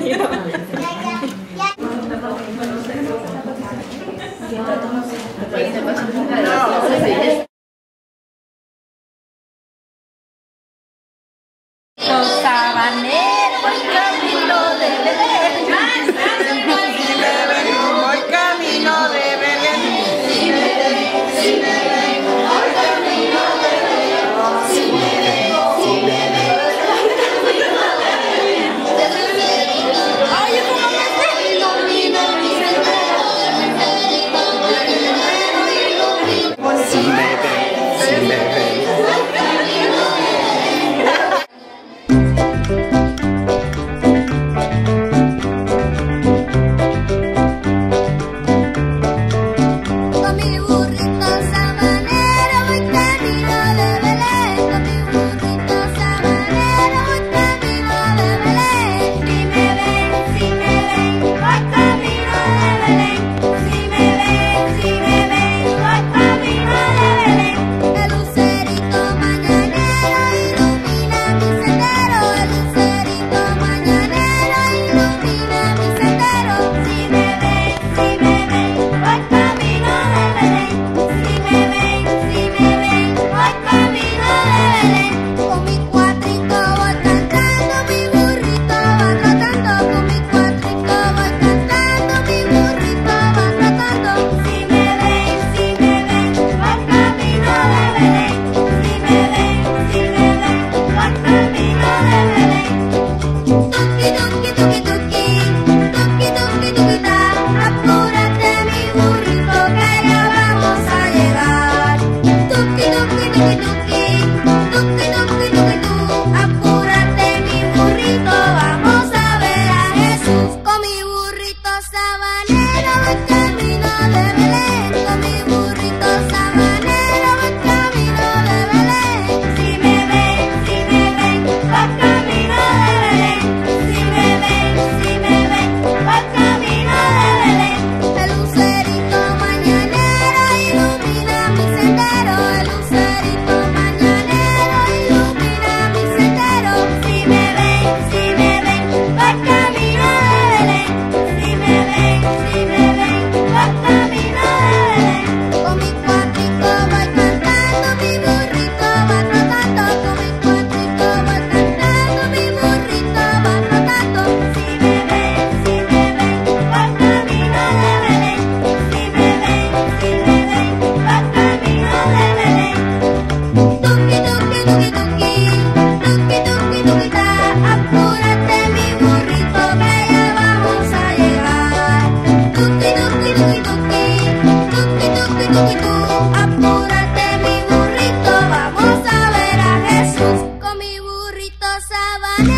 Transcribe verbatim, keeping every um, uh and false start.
Los sabaneros voy camino de Belén. Voy camino de Belén. Si me ven, si me ven, voy camino de Belén. Si me ven, si me ven, voy camino de Belén. Ay, ¿cómo me sé? Ilumina mi sendero. Si me ven, si me ven. Apúrate mi burrito, vamos a ver a Jesús con mi burrito sabanero.